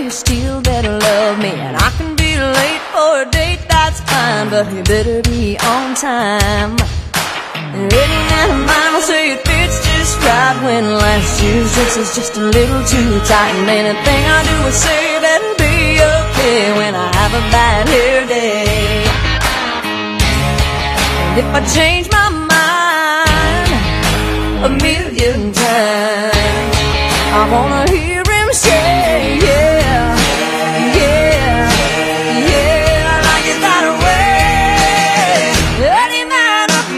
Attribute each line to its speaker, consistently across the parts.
Speaker 1: you still better love me. And I can be late for a date, that's fine, but you better be on time. And any man of mine will say it fits just right when last year's dress is just a little too tight. And anything I do or say better be okay when I have a bad hair day. And if I change my mind a million times, I wanna hear him say, yeah, yeah, yeah, I like it that way. Any man of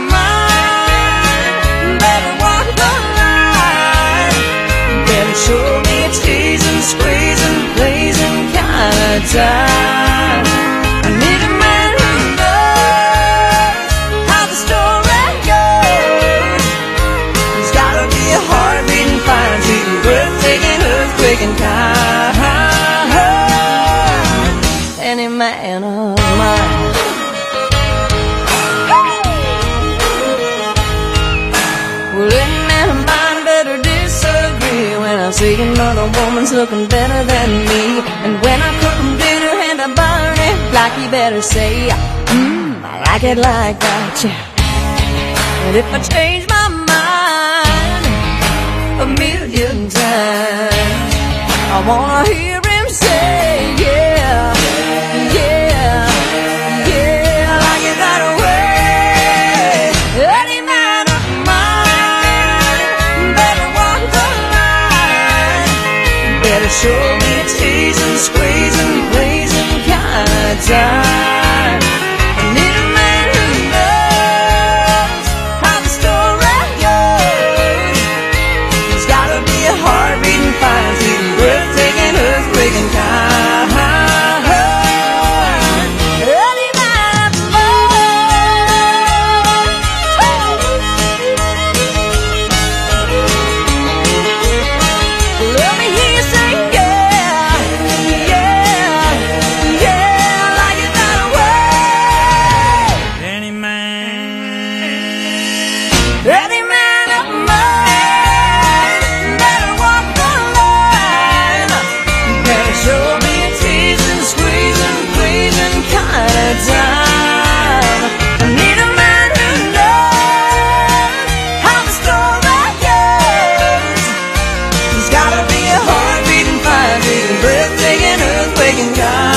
Speaker 1: mine better walk the line, better show me it's teasing, squeezing, blazing kind of time. I need a man who knows how the story goes. He's gotta be a heart-beating, fine-tuning, breathtaking, earthquaking kind. Any man of mine. Well, any man of mine better disagree when I say another woman's looking better than me. And when I cook him dinner and I burn it, like he better say, I like it like that, yeah. And if I change my mind a million times, I wanna hear him say, yeah, yeah, yeah, I like it that way. Any man of mine better walk the line, better show me it's teasing, squeezing, blazing kind of time. I need a man who knows how the story goes. He's gotta be a heart-beating, fine-tuning, breathtaking, earthquaking kind. Any man of mine. Let me hear you say, yeah, yeah, yeah, I like it that way.
Speaker 2: Any man
Speaker 1: of mine better walk the line, better show me a teasing, squeezing, pleasing kind of time. I need a man who knows how the story goes. He's gotta be a heart-beating, fire-beating, breathtaking, earthquaking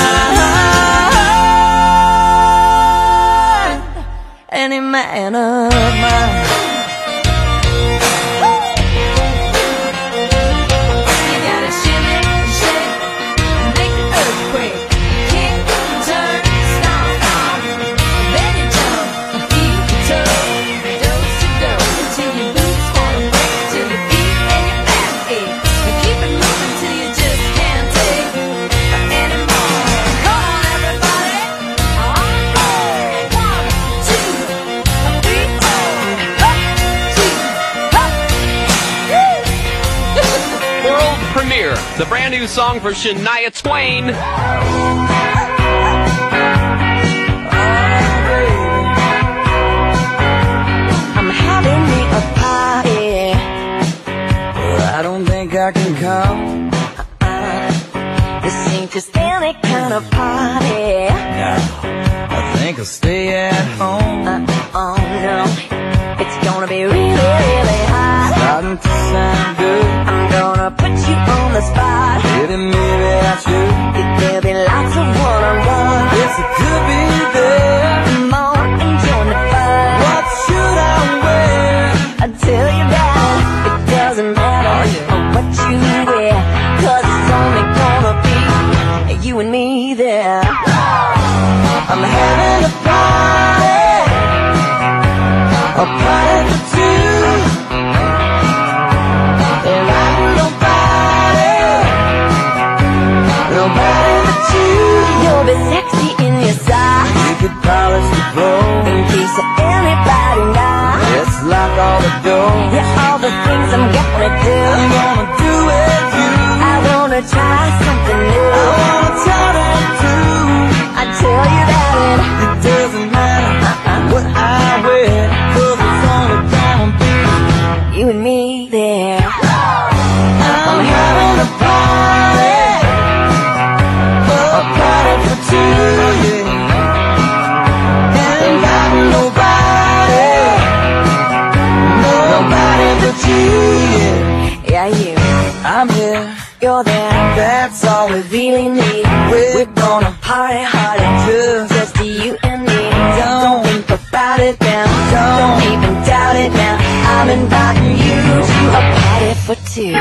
Speaker 1: kind. Any man of mine. You gotta shimmy, shake, make the earthquake, kick, turn, stomp, then you jump, feel the tug, dose to dose, until your boots wanna break, till your feet and your back ache, and keep it moving till you just can't take anymore. Come on, everybody, on four, 1, 2, 3, 4, up, 2, up.
Speaker 3: World premiere, the brand new song for Shania Twain.
Speaker 1: I'm having me a party.
Speaker 2: I don't think I can come.
Speaker 1: This ain't just any kind of party.
Speaker 2: No, I think I'll stay at home.
Speaker 1: Oh no, it's gonna be really, really hot.
Speaker 2: Starting to sound good.
Speaker 1: I'm gonna put you on the spot.
Speaker 2: Maybe I should.
Speaker 1: There'll be lots of one-on-one.
Speaker 2: Yes, it could be there.
Speaker 1: Come on and join the fun.
Speaker 2: What should I wear?
Speaker 1: I tell you that it doesn't matter what you wear, 'cause it's only gonna be you and me there.
Speaker 2: I'm having a party. A party for two. There ain't nobody but you.
Speaker 1: You'll be sexy in your socks,
Speaker 2: You could polish the floor.
Speaker 1: in case of anybody now.
Speaker 2: Let's lock all the doors.
Speaker 1: Yeah, all the things I'm gonna do.
Speaker 2: I'm gonna do it, you.
Speaker 1: I wanna try something new.
Speaker 2: I wanna tell them too.
Speaker 1: I tell you that
Speaker 2: It doesn't matter what I wear, 'cause it's only gonna be
Speaker 1: you and me there.
Speaker 2: I'm having a party.
Speaker 1: to.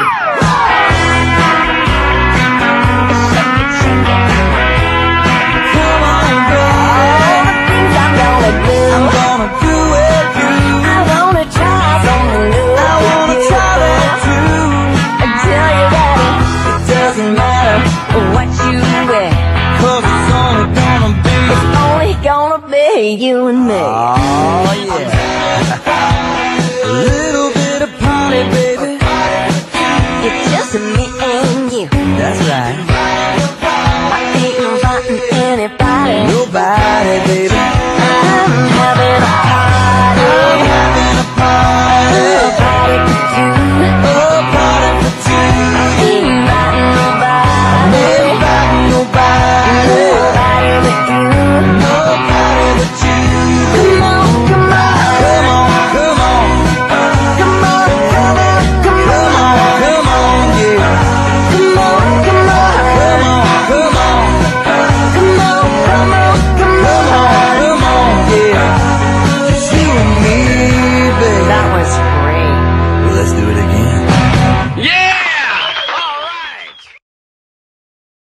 Speaker 2: Come on,
Speaker 1: All the things I'm gonna do.
Speaker 2: I'm gonna do it you.
Speaker 1: I wanna try something new.
Speaker 2: I wanna try that too.
Speaker 1: Until you're ready.
Speaker 2: It doesn't matter,
Speaker 1: What you wear.
Speaker 2: 'cause it's only gonna be
Speaker 1: Only gonna be you and me.
Speaker 2: oh yeah.